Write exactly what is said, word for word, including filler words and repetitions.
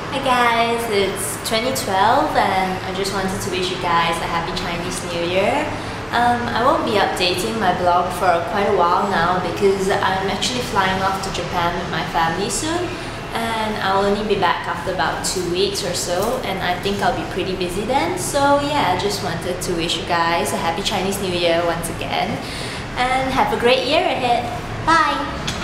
Hi guys, it's twenty twelve and I just wanted to wish you guys a happy Chinese New Year. Um, I won't be updating my blog for quite a while now because I'm actually flying off to Japan with my family soon, and I'll only be back after about two weeks or so, and I think I'll be pretty busy then. So yeah, I just wanted to wish you guys a happy Chinese New Year once again and have a great year ahead. Bye!